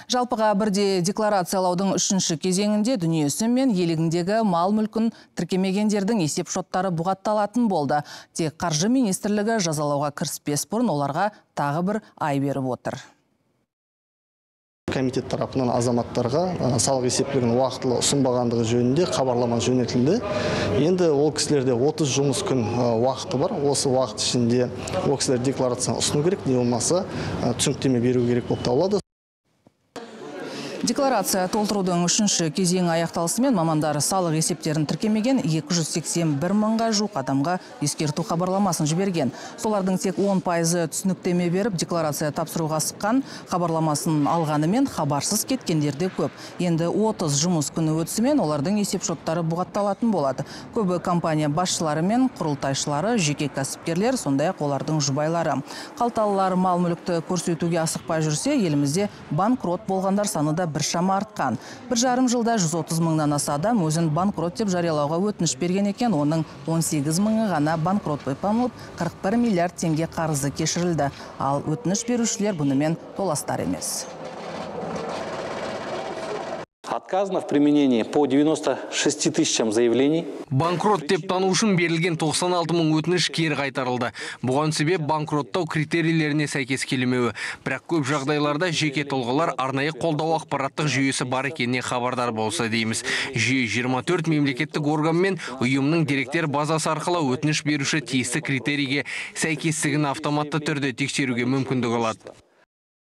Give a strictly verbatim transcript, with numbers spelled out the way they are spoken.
Жалпыға бірде декларациялаудың үшінші кезеңінде дүниесі мен елігіндегі мал мүлкін тіркемегендердің есеп шоттары бұғатталатын болды. Тек қаржы министрлігі жазалауға кіріспес бұрын оларға тағы бір ай беріп отыр. Комитет тарапынан азаматтарға салық есептілігін уақытылы ұсынбағандығы жөнінде хабарлама жөнелтілді. Енді ол кісілерде отыз жұмыс күн уақыты бар. Осы уақыт ішінде ол кісілер декларацияны ұсыну керек, не болмаса түсініктеме беру керек болып табылады. Декларация толтырудың үшінші кезеңі аяқталысымен мамандар салық есептерін тіркемеген екі жүз сексен бір мыңға жуық адамға ескерту хабарламасын жіберген. Солардың тек он пайызы түсініктеме беріп, декларация тапсыруға асыққан, хабарламасын алғанымен хабарсыз кеткендерде көп. Енді отыз жұмыс күні өтісімен олардың есеп шоттары бұғатталатын болады. Көбі компания басшылары мен құрылтайшылары, жеке кәсіпкерлер, сондай-ақ олардың жұбайлары. Қалталылар мал мүлікті көрсетуге асықпай жүрсе, елімізде банкрот болғандар саны да біршама артқан. Бір жарым жылда жүз отыз мыңнан аса адам өзін банкрот деп жариялауға өтініш берген екен, оның он сегіз мыңы ғана банкрот болып танылып, қырық бір миллиард теңге қарызы кешірілді. Ал өтініш берушілер бұнымен толастар емес. Отказано в применении по девяноста шести тысячам заявлений. Банкрот деп тану үшін берілген тоқсан алты мың өтініш кері қайтарылды. Бұған себеп банкроттау критерийлеріне сәйкес келмеуі. Бірақ көп жағдайларда жеке тұлғалар арнайы қолдау ақпараттық жүйесі бар екеніне хабардар болса дейміз. Жүйе жиырма төрт мемлекеттік орган мен ұйымның деректер базасы арқылы өтініш беруші тиісті критерийге сәйкестігін автоматты түрде тексеруге мүмкіндік алады.